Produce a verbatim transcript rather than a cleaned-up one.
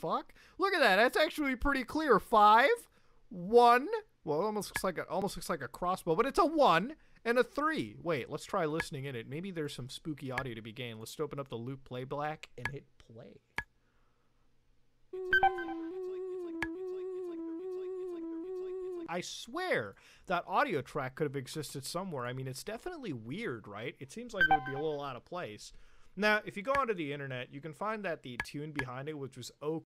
fuck? Look at that. That's actually pretty clear. Five, one. Well, it almost looks like a, almost looks like a crossbow, but it's a one and a three. Wait, let's try listening in it. Maybe there's some spooky audio to be gained. Let's open up the loop playback and hit play. I swear that audio track could have existed somewhere. I mean, it's definitely weird, right? It seems like it would be a little out of place. Now, if you go onto the internet, you can find that the tune behind it, which was